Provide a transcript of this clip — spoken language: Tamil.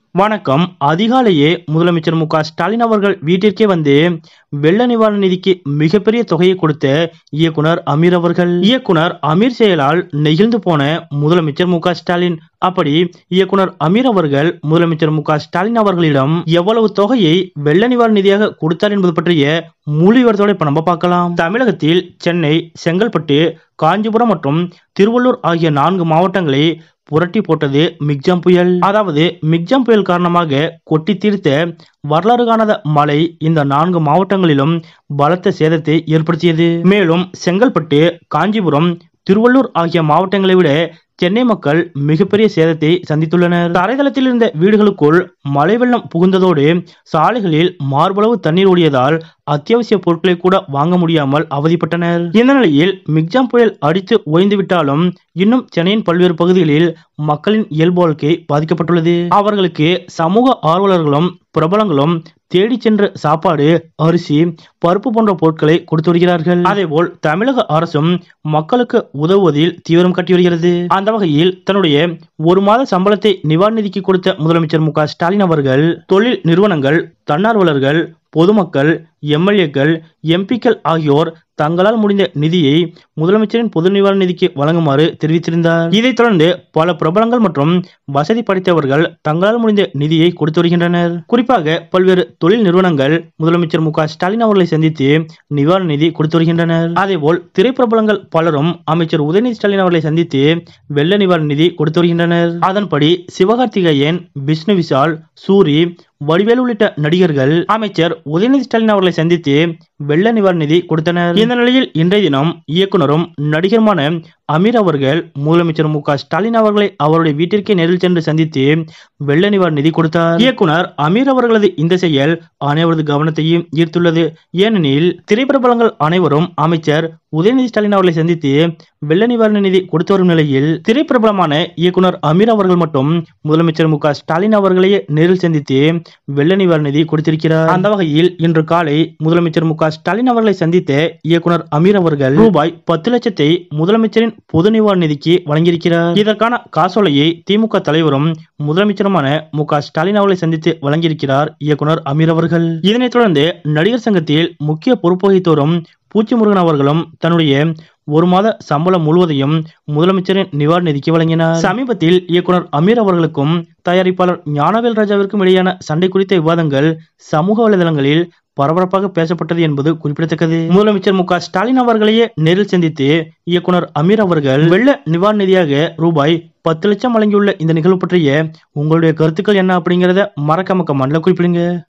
வணக்கம். அதிகாலையே முதலமைச்சர் மு.க.ஸ்டாலின் அவர்கள் வீட்டிற்கே வந்து வெள்ள நிவாரண நிதிக்கு மிகப்பெரிய தொகையை கொடுத்த இயக்குனர் அமீர் அவர்கள். இயக்குனர் அமீர் செயலால் நெகிழ்ந்து போன முதலமைச்சர் மு.க.ஸ்டாலின். அப்படி இயக்குனர் அமீர் அவர்கள் முதலமைச்சர் மு.க.ஸ்டாலின் அவர்களிடம் எவ்வளவு தொகையை வெள்ள நிவாரண நிதியாக கொடுத்தார் என்பது பற்றிய முழு விவரத்தோட இப்ப நம்ம பார்க்கலாம். தமிழகத்தில் சென்னை, செங்கல்பட்டு, காஞ்சிபுரம் மற்றும் திருவள்ளூர் ஆகிய 4 மாவட்டங்களை புரட்டி போட்டது மிக்ஜாம் புயல். அதாவது மிக்ஜாம் புயல் காரணமாக கொட்டி தீர்த்த வரலாறு காணாத மழை இந்த 4 மாவட்டங்களிலும் பலத்த சேதத்தை ஏற்படுத்தியது. மேலும் செங்கல்பட்டு, காஞ்சிபுரம், திருவள்ளூர் ஆகிய மாவட்டங்களை விட சென்னை மக்கள் மிகப்பெரிய சேதத்தை சந்தித்துள்ளனர். தரைதளத்தில் இருந்த வீடுகளுக்குள் மழை வெள்ளம் புகுந்ததோடு சாலைகளில் மார்பளவு தண்ணீர் ஓடியதால் அத்தியாவசிய பொருட்களை கூட வாங்க முடியாமல் அவதிப்பட்டனர். இந்த நிலையில் மிக்ஜாம் புயல் அடித்து ஓய்ந்துவிட்டாலும் இன்னும் சென்னையின் பல்வேறு பகுதிகளில் மக்களின் இயல்பு வாழ்க்கை பாதிக்கப்பட்டுள்ளது. அவர்களுக்கு சமூக ஆர்வலர்களும் பிரபலங்களும் தேடி சென்ற சாப்பாடு, அரிசி, பருப்பு போன்ற பொருட்களை கொடுத்து வருகிறார்கள். அதேபோல் தமிழக அரசும் மக்களுக்கு உதவுவதில் தீவிரம் காட்டி வருகிறது. அந்த வகையில் தன்னுடைய 1 மாத சம்பளத்தை நிவாரண நிதிக்கு கொடுத்த முதலமைச்சர் மு.க.ஸ்டாலின் அவர்கள் தொழில் நிறுவனங்கள், தன்னார்வலர்கள், பொதுமக்கள், எம்எல்ஏக்கள், எம்பிக்கள் ஆகியோர் தங்களால் முடிந்த நிதியை முதலமைச்சரின் பொது நிவாரண நிதிக்கு வழங்குமாறு தெரிவித்திருந்தார். இதைத் தொடர்ந்து பல பிரபலங்கள் மற்றும் வசதி படைத்தவர்கள் தங்களால் முடிந்த நிதியை கொடுத்து வருகின்றனர். குறிப்பாக பல்வேறு தொழில் நிறுவனங்கள் முதலமைச்சர் மு.க.ஸ்டாலின் அவர்களை சந்தித்து நிவாரண நிதி கொடுத்து வருகின்றனர். அதேபோல் திரைப்பிரபலங்கள் பலரும் அமைச்சர் உதயநிதி ஸ்டாலின் அவர்களை சந்தித்து வெள்ள நிவாரண நிதி கொடுத்து வருகின்றனர். அதன்படி சிவகார்த்திகேயன், விஷ்ணு விஷால், சூரி, வடிவேலு உள்ளிட்ட நடிகர்கள் அமைச்சர் உதயநிதி ஸ்டாலின் அவர்களை சந்தித்து வெள்ள நிவாரண நிதி கொடுத்தனர். இந்த நிலையில் இன்றைய தினம் இயக்குனரும் நடிகருமான அமீர் அவர்கள் முதலமைச்சர் மு.க.ஸ்டாலின் அவர்களை அவருடைய வீட்டிற்கே நேரில் சென்று சந்தித்து வெள்ள நிவாரண நிதி கொடுத்தார். இயக்குனர் அமீர் அவர்களது இந்த செயல் அனைவரது கவனத்தையும் ஈர்த்துள்ளது. ஏனெனில் திரைப்பிரபலங்கள் அனைவரும் அமைச்சர் உதயநிதி ஸ்டாலின் அவர்களை சந்தித்து வெள்ள நிவாரண நிதி கொடுத்து வரும் நிலையில் திரைப்பிரபலமான இயக்குனர் அமீர் அவர்கள் மட்டும் முதலமைச்சர் மு.க.ஸ்டாலின் அவர்களையே நேரில் சந்தித்து வெள்ள நிவாரண நிதி கொடுத்திருக்கிறார். அந்த வகையில் இன்று காலை முதலமைச்சர் மு.க.ஸ்டாலின் அவர்களை சந்தித்த இயக்குனர் அமீர் அவர்கள் ரூபாய் 10 லட்சத்தை முதலமைச்சரின் பொது நிவாரண நிதிக்கு வழங்கியிருக்கிறார். இதற்கான காசோலையை திமுக தலைவரும் முதலமைச்சருமான மு.க.ஸ்டாலின் அவர்களை சந்தித்து வழங்கியிருக்கிறார் இயக்குனர் அமீர் அவர்கள். இதனைத் தொடர்ந்து நடிகர் சங்கத்தில் முக்கிய பொறுப்பு வகித்தோரும் பூச்சி முருகன் அவர்களும் தன்னுடைய 1 மாத சம்பளம் முழுவதையும் முதலமைச்சரின் நிவாரண நிதிக்கு வழங்கினார். சமீபத்தில் இயக்குனர் அமீர் அவர்களுக்கும் தயாரிப்பாளர் ஞானவேல் ராஜாவிற்கும் இடையான சண்டை குறித்த விவாதங்கள் சமூக வலைதளங்களில் பரபரப்பாக பேசப்பட்டது என்பது குறிப்பிடத்தக்கது. முதலமைச்சர் மு.க.ஸ்டாலின் அவர்களையே நேரில் சந்தித்து இயக்குனர் அமீர் அவர்கள் வெள்ள நிவாரண நிதியாக ரூபாய் 10 லட்சம் வழங்கியுள்ள இந்த நிகழ்வு பற்றிய உங்களுடைய கருத்துக்கள் என்ன அப்படிங்கறத மறக்காம கமெண்ட்ல குறிப்பிடுங்க.